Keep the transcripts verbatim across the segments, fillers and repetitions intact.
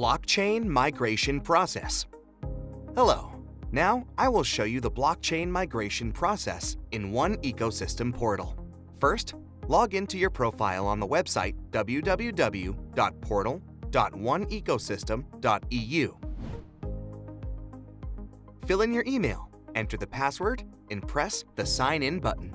Blockchain migration process. Hello. Now I will show you the blockchain migration process in one ecosystem portal. First, log into your profile on the website w w w dot portal dot one ecosystem dot e u. Fill in your email, enter the password, and press the Sign In button.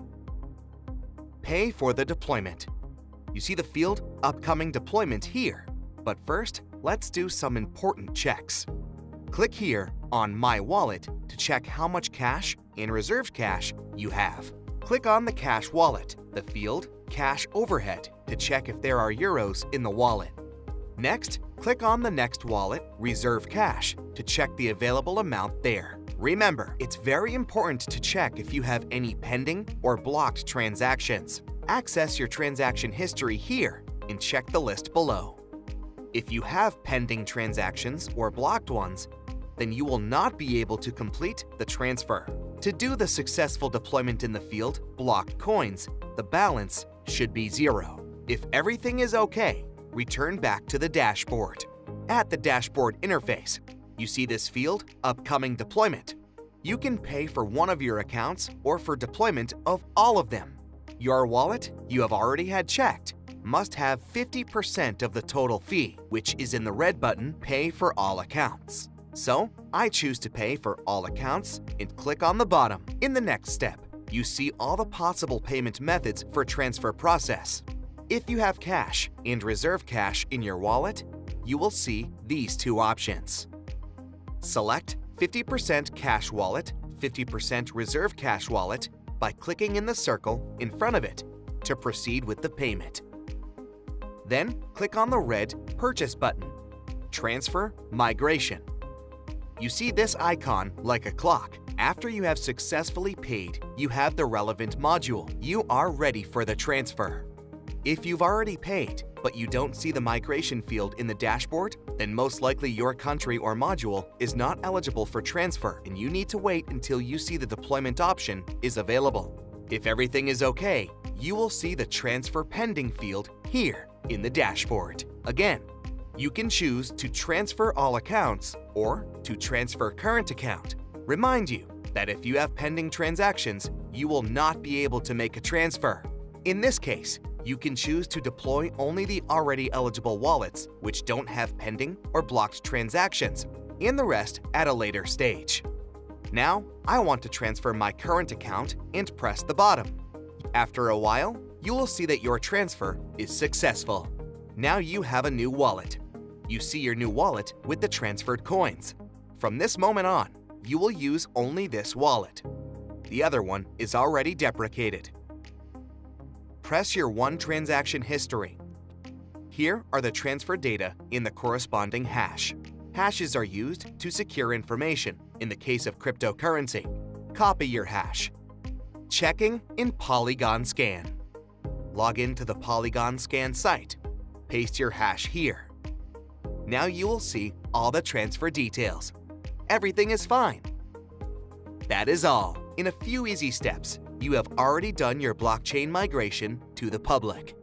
Pay for the deployment. You see the field Upcoming Deployment here, but first, let's do some important checks. Click here on My Wallet to check how much cash and reserved cash you have. Click on the Cash Wallet, the field Cash Overhead, to check if there are euros in the wallet. Next, click on the next wallet, Reserve Cash, to check the available amount there. Remember, it's very important to check if you have any pending or blocked transactions. Access your transaction history here and check the list below. If you have pending transactions or blocked ones, then you will not be able to complete the transfer. To do the successful deployment in the field Blocked Coins, the balance should be zero. If everything is okay, return back to the dashboard. At the dashboard interface, you see this field Upcoming Deployment. You can pay for one of your accounts or for deployment of all of them. Your wallet, you have already had checked, must have fifty percent of the total fee, which is in the red button Pay for All Accounts. So, I choose to pay for all accounts and click on the bottom. In the next step, you see all the possible payment methods for transfer process. If you have cash and reserve cash in your wallet, you will see these two options. Select fifty percent cash wallet, fifty percent reserve cash wallet by clicking in the circle in front of it to proceed with the payment. Then, click on the red Purchase button, Transfer Migration. You see this icon like a clock. After you have successfully paid, you have the relevant module. You are ready for the transfer. If you've already paid, but you don't see the migration field in the dashboard, then most likely your country or module is not eligible for transfer and you need to wait until you see the deployment option is available. If everything is okay, you will see the Transfer Pending field here in the dashboard. Again, you can choose to transfer all accounts or to transfer current account. Remind you that if you have pending transactions, you will not be able to make a transfer. In this case, you can choose to deploy only the already eligible wallets which don't have pending or blocked transactions, and the rest at a later stage. Now, I want to transfer my current account and press the bottom. After a while, you will see that your transfer is successful. Now you have a new wallet. You see your new wallet with the transferred coins. From this moment on, you will use only this wallet. The other one is already deprecated. Press your One Transaction History. Here are the transfer data in the corresponding hash. Hashes are used to secure information in the case of cryptocurrency. Copy your hash. Checking in Polygon Scan. Log into the Polygon Scan site. Paste your hash here. Now you will see all the transfer details. Everything is fine. That is all. In a few easy steps, you have already done your blockchain migration to the public.